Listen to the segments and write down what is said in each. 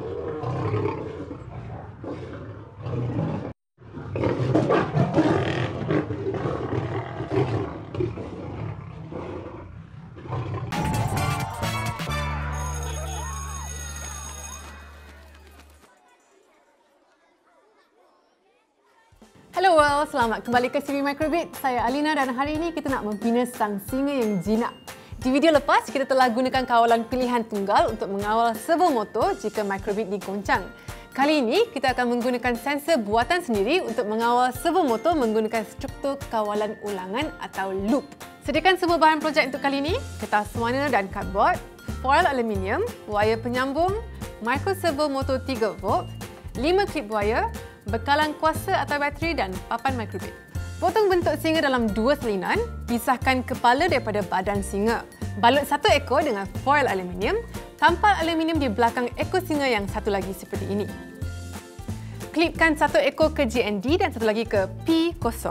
Hello world, selamat kembali ke siri Microbit. Saya Alina dan hari ini kita nak membina sang singa yang jinak. Di video lepas, kita telah gunakan kawalan pilihan tunggal untuk mengawal servo motor jika Microbit digoncang. Kali ini, kita akan menggunakan sensor buatan sendiri untuk mengawal servo motor menggunakan struktur kawalan ulangan atau loop. Sediakan semua bahan projek untuk kali ini, kertas warna dan cardboard, foil aluminium, wire penyambung, micro servo motor 3V, 5 klip wire, bekalan kuasa atau bateri dan papan Microbit. Potong bentuk singa dalam 2 salinan, pisahkan kepala daripada badan singa. Balut satu ekor dengan foil aluminium, tampal aluminium di belakang ekor singa yang satu lagi seperti ini. Klipkan satu ekor ke GND dan satu lagi ke P0.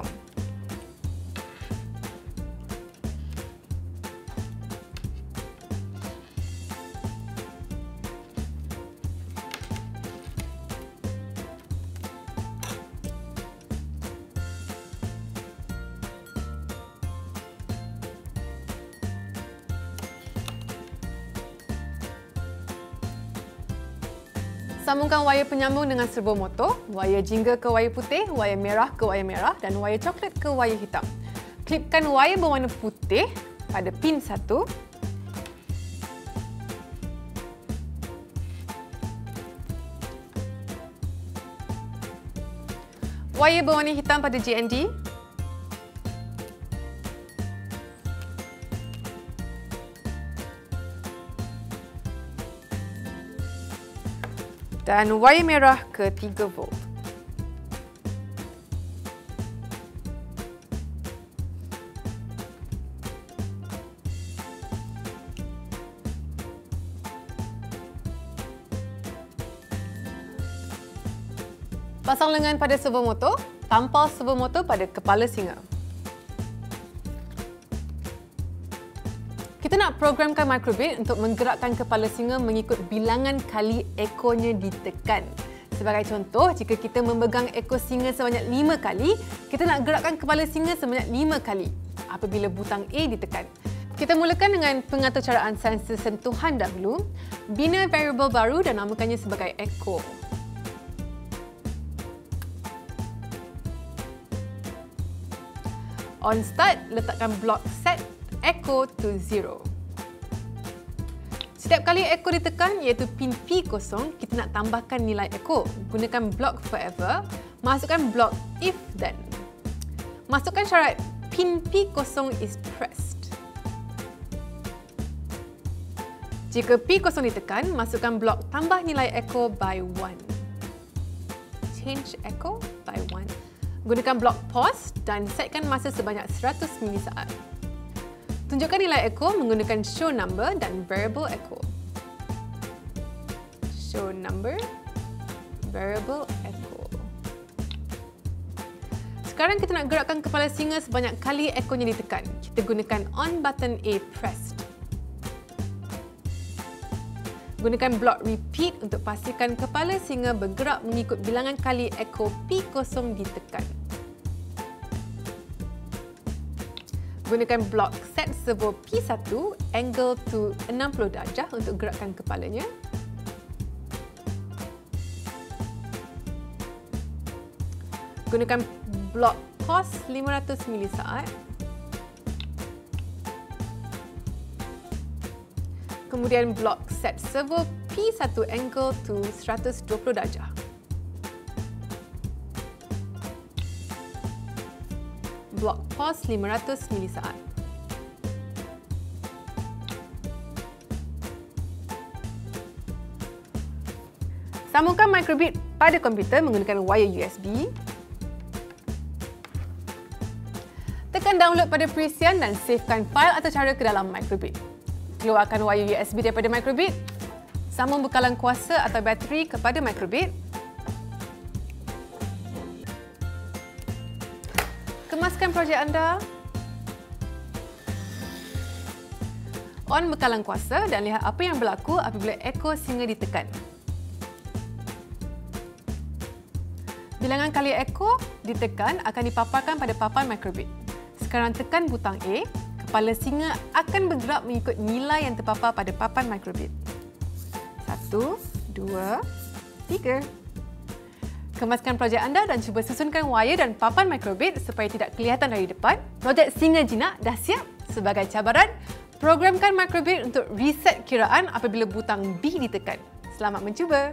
Sambungkan wire penyambung dengan servo motor, wire jingga ke wire putih, wire merah ke wire merah dan wire coklat ke wire hitam. Klipkan wire berwarna putih pada pin 1. Wire berwarna hitam pada GND. Dan wire merah ke 3V. Pasang lengan pada servo motor, tampal servo motor pada kepala singa. Kita nak programkan Microbit untuk menggerakkan kepala singa mengikut bilangan kali ekornya ditekan. Sebagai contoh, jika kita memegang ekor singa sebanyak 5 kali, kita nak gerakkan kepala singa sebanyak 5 kali apabila butang A ditekan. Kita mulakan dengan pengaturcaraan sensor sentuhan dahulu. Bina variable baru dan namakannya sebagai ekor. On start, letakkan blok set echo to 0. Setiap kali echo ditekan iaitu pin P0, kita nak tambahkan nilai echo. Gunakan blok forever, masukkan blok if then. Masukkan syarat pin P0 is pressed. Jika P0 ditekan, masukkan blok tambah nilai echo by 1. Change echo by 1. Gunakan blok pause dan setkan masa sebanyak 100 milisaat. Tunjukkan nilai echo menggunakan show number dan variable echo. Show number, variable echo. Sekarang kita nak gerakkan kepala singa sebanyak kali ekornya ditekan. Kita gunakan on button A pressed. Gunakan blok repeat untuk pastikan kepala singa bergerak mengikut bilangan kali echo P0 ditekan. Gunakan blok set servo P1 angle to 60 darjah untuk gerakkan kepalanya. Gunakan blok pause 500 milisaat. Kemudian blok set servo P1 angle to 120 darjah. Blok pause 500 milisaat. Sambungkan Microbit pada komputer menggunakan wire USB. Tekan download pada perisian dan savekan fail atau cara ke dalam Microbit. Keluarkan wire USB daripada Microbit. Sambung bekalan kuasa atau bateri kepada Microbit. Kemaskan projek anda. On bekalan kuasa dan lihat apa yang berlaku apabila ekor singa ditekan. Bilangan kali ekor ditekan akan dipaparkan pada papan microbit. Sekarang tekan butang A, kepala singa akan bergerak mengikut nilai yang terpapar pada papan microbit. 1, 2, 3. Kemaskan projek anda dan cuba susunkan wayar dan papan microbit supaya tidak kelihatan dari depan. Projek Singa Jinak dah siap. Sebagai cabaran, programkan microbit untuk reset kiraan apabila butang B ditekan. Selamat mencuba!